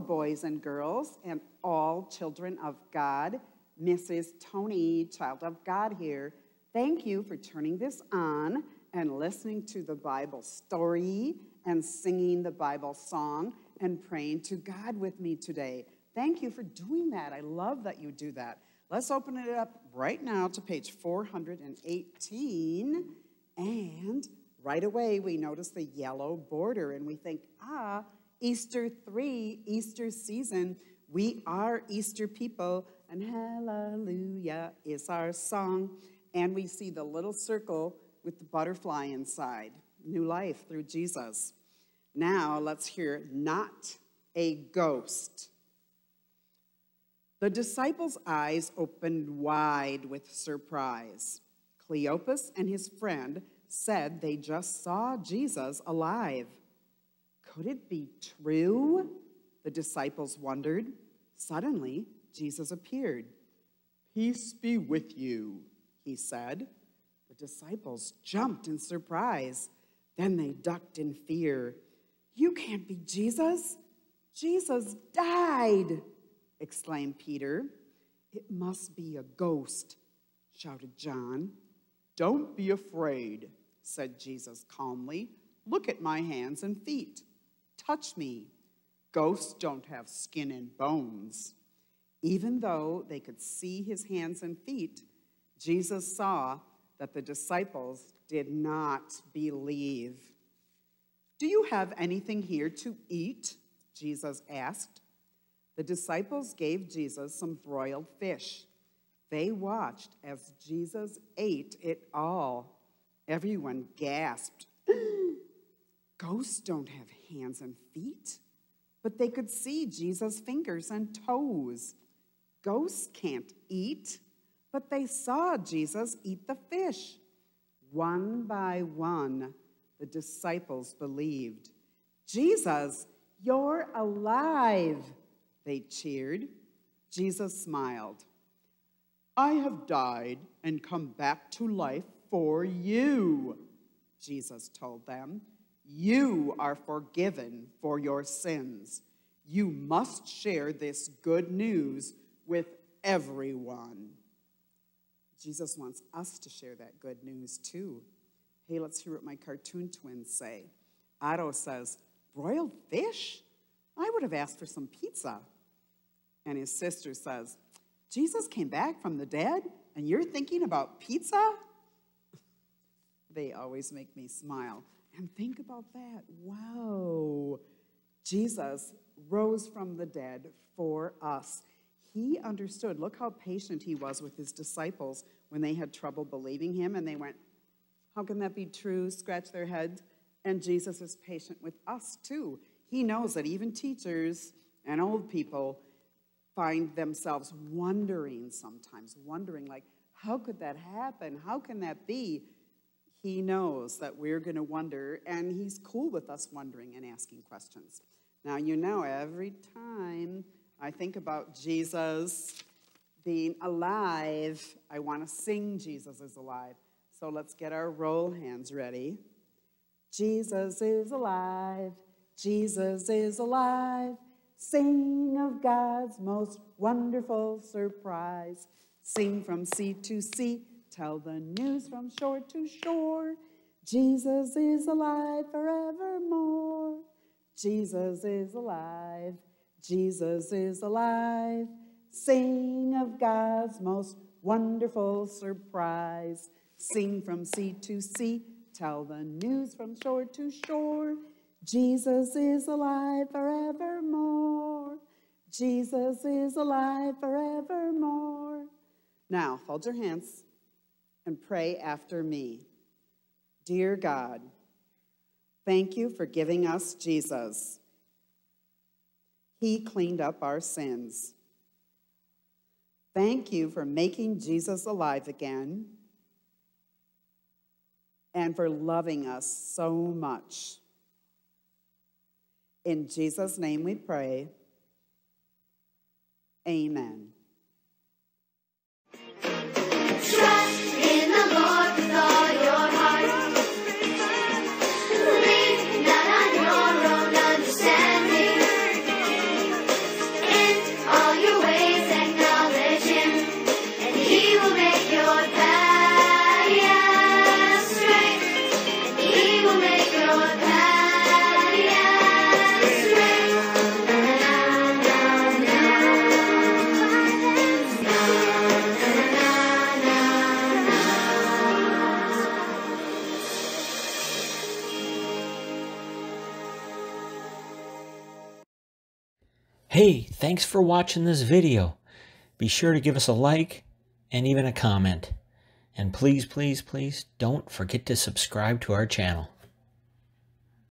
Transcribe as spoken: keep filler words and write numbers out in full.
boys and girls, and all children of God. Missus Toni, child of God here. Thank you for turning this on and listening to the Bible story and singing the Bible song and praying to God with me today. Thank you for doing that. I love that you do that. Let's open it up right now to page four hundred eighteen. And right away, we notice the yellow border, and we think, ah, Easter three, Easter season. We are Easter people, and hallelujah is our song. And we see the little circle with the butterfly inside. New life through Jesus. Now, let's hear not a ghost. The disciples' eyes opened wide with surprise. Cleopas and his friend said they just saw Jesus alive. Could it be true? The disciples wondered. Suddenly, Jesus appeared. Peace be with you, he said. The disciples jumped in surprise. Then they ducked in fear. You can't be Jesus. Jesus died, exclaimed Peter. It must be a ghost, shouted John. Don't be afraid, said Jesus calmly. Look at my hands and feet. Touch me. Ghosts don't have skin and bones. Even though they could see his hands and feet, Jesus saw that the disciples did not believe. Do you have anything here to eat? Jesus asked. The disciples gave Jesus some broiled fish. They watched as Jesus ate it all. Everyone gasped. Ghosts don't have hands and feet, but they could see Jesus' fingers and toes. Ghosts can't eat, but they saw Jesus eat the fish. One by one, the disciples believed. Jesus, you're alive, they cheered. Jesus smiled. I have died and come back to life for you, Jesus told them. You are forgiven for your sins. You must share this good news with everyone. Jesus wants us to share that good news too. Hey, let's hear what my cartoon twins say. Otto says, broiled fish? I would have asked for some pizza. And his sister says, Jesus came back from the dead and you're thinking about pizza? They always make me smile. And think about that. Wow. Jesus rose from the dead for us. He understood. Look how patient he was with his disciples when they had trouble believing him. And they went, how can that be true? Scratch their heads. And Jesus is patient with us too. He knows that even teachers and old people find themselves wondering sometimes, wondering like, how could that happen? How can that be? He knows that we're going to wonder, and he's cool with us wondering and asking questions. Now, you know, every time I think about Jesus being alive, I want to sing Jesus is alive. So let's get our roll hands ready. Jesus is alive. Jesus is alive. Sing of God's most wonderful surprise. Sing from sea to sea. Tell the news from shore to shore. Jesus is alive forevermore. Jesus is alive. Jesus is alive. Sing of God's most wonderful surprise. Sing from sea to sea. Tell the news from shore to shore. Jesus is alive forevermore. Jesus is alive forevermore. Now, fold your hands and pray after me. Dear God, thank you for giving us Jesus. He cleaned up our sins. Thank you for making Jesus alive again and for loving us so much. In Jesus' name we pray. Amen. Trust in the Lord with all your heart. Lean not on your own understanding. Hey, thanks for watching this video. Be sure to give us a like and even a comment. And please, please, please don't forget to subscribe to our channel.